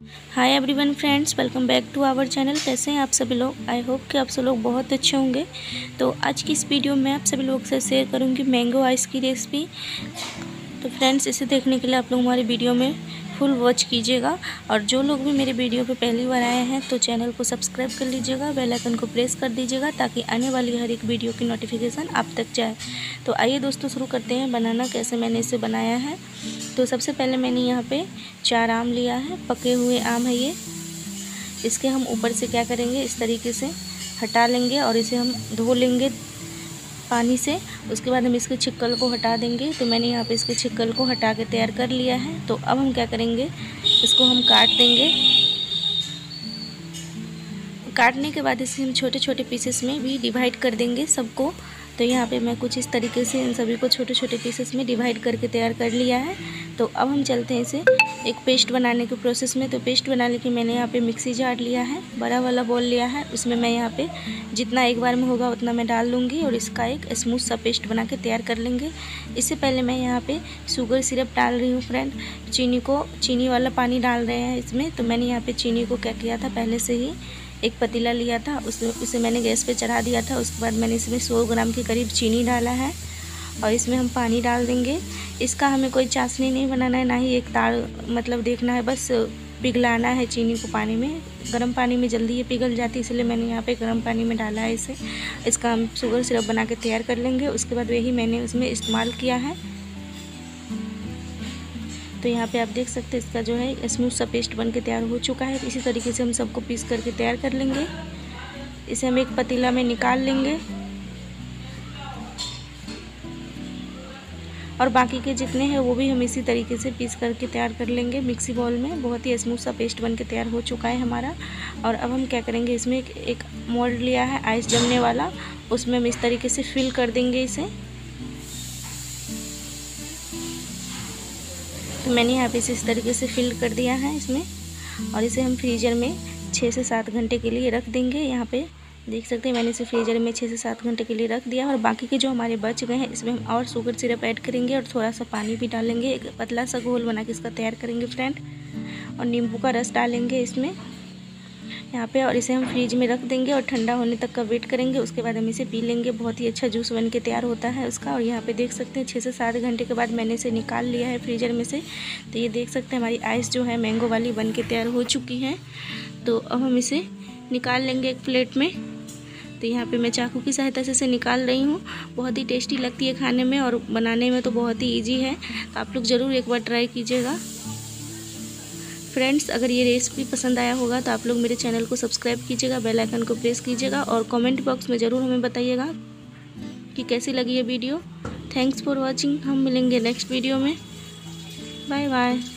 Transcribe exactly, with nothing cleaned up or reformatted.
Hi everyone friends, welcome back to our channel. कैसे हैं आप सभी लोग? आई होप कि आप सब लोग बहुत अच्छे होंगे। तो आज की इस वीडियो में आप सभी लोग से शेयर करूंगी मैंगो आइस की रेसिपी। तो फ्रेंड्स, इसे देखने के लिए आप लोग हमारे वीडियो में फुल वॉच कीजिएगा। और जो लोग भी मेरे वीडियो पे पहली बार आए हैं तो चैनल को सब्सक्राइब कर लीजिएगा, बेल आइकन को प्रेस कर दीजिएगा ताकि आने वाली हर एक वीडियो की नोटिफिकेशन आप तक जाए। तो आइए दोस्तों, शुरू करते हैं बनाना कैसे मैंने इसे बनाया है। तो सबसे पहले मैंने यहाँ पे चार आम लिया है, पके हुए आम है ये। इसके हम ऊपर से क्या करेंगे, इस तरीके से हटा लेंगे और इसे हम धो लेंगे पानी से। उसके बाद हम इसके छिक्कल को हटा देंगे। तो मैंने यहाँ पे इसके छिक्कल को हटा के तैयार कर लिया है। तो अब हम क्या करेंगे, इसको हम काट देंगे। काटने के बाद इसे हम छोटे छोटे पीसेस में भी डिवाइड कर देंगे सबको। तो यहाँ पे मैं कुछ इस तरीके से इन सभी को छोटे छोटे पीसेस में डिवाइड करके तैयार कर लिया है। तो अब हम चलते हैं इसे एक पेस्ट बनाने के प्रोसेस में। तो पेस्ट बनाने के मैंने यहाँ पे मिक्सी जार लिया है, बड़ा वाला बोल लिया है। उसमें मैं यहाँ पे जितना एक बार में होगा उतना मैं डाल लूँगी और इसका एक स्मूथ सा पेस्ट बना के तैयार कर लेंगे। इससे पहले मैं यहाँ पे शुगर सिरप डाल रही हूँ फ्रेंड। चीनी को चीनी वाला पानी डाल रहे हैं इसमें। तो मैंने यहाँ पर चीनी को क्या किया था, पहले से ही एक पतीला लिया था, उसमें उसे मैंने गैस पे चढ़ा दिया था। उसके बाद मैंने इसमें सौ ग्राम के करीब चीनी डाला है और इसमें हम पानी डाल देंगे। इसका हमें कोई चाशनी नहीं बनाना है, ना ही एक तार मतलब देखना है, बस पिघलाना है चीनी को पानी में। गर्म पानी में जल्दी ये पिघल जाती है, इसलिए मैंने यहाँ पे गर्म पानी में डाला है इसे। इसका हम शुगर सिरप बना के तैयार कर लेंगे। उसके बाद वही मैंने उसमें इस्तेमाल किया है। तो यहाँ पे आप देख सकते हैं इसका जो है स्मूथ सा पेस्ट बन के तैयार हो चुका है। इसी तरीके से हम सबको पीस करके तैयार कर लेंगे। इसे हम एक पतीला में निकाल लेंगे और बाकी के जितने हैं वो भी हम इसी तरीके से पीस करके तैयार कर लेंगे मिक्सी बाउल में। बहुत ही स्मूथ सा पेस्ट बन के तैयार हो चुका है हमारा। और अब हम क्या करेंगे, इसमें एक, एक मोल्ड लिया है आइस जमने वाला, उसमें हम इस तरीके से फिल कर देंगे इसे। तो मैंने यहाँ पे इसे इस तरीके से फिल कर दिया है इसमें और इसे हम फ्रीज़र में छः से सात घंटे के लिए रख देंगे। यहाँ पे देख सकते हैं मैंने इसे फ्रीज़र में छः से सात घंटे के लिए रख दिया। और बाकी के जो हमारे बच गए हैं इसमें हम और शुगर सिरप ऐड करेंगे और थोड़ा सा पानी भी डालेंगे। एक पतला सा घोल बना के इसका तैयार करेंगे फ्रेंड। और नींबू का रस डालेंगे इसमें यहाँ पे और इसे हम फ्रीज में रख देंगे और ठंडा होने तक का वेट करेंगे। उसके बाद हम इसे पी लेंगे। बहुत ही अच्छा जूस बन के तैयार होता है उसका। और यहाँ पे देख सकते हैं छः से सात घंटे के बाद मैंने इसे निकाल लिया है फ्रीजर में से। तो ये देख सकते हैं हमारी आइस जो है मैंगो वाली बन के तैयार हो चुकी है। तो अब हम इसे निकाल लेंगे एक प्लेट में। तो यहाँ पे मैं चाकू की सहायता से इसे निकाल रही हूँ। बहुत ही टेस्टी लगती है खाने में और बनाने में तो बहुत ही ईजी है। तो आप लोग ज़रूर एक बार ट्राई कीजिएगा फ्रेंड्स। अगर ये रेसिपी पसंद आया होगा तो आप लोग मेरे चैनल को सब्सक्राइब कीजिएगा, बेल आइकन को प्रेस कीजिएगा और कमेंट बॉक्स में ज़रूर हमें बताइएगा कि कैसी लगी ये वीडियो। Thanks for watching. हम मिलेंगे नेक्स्ट वीडियो में। Bye bye.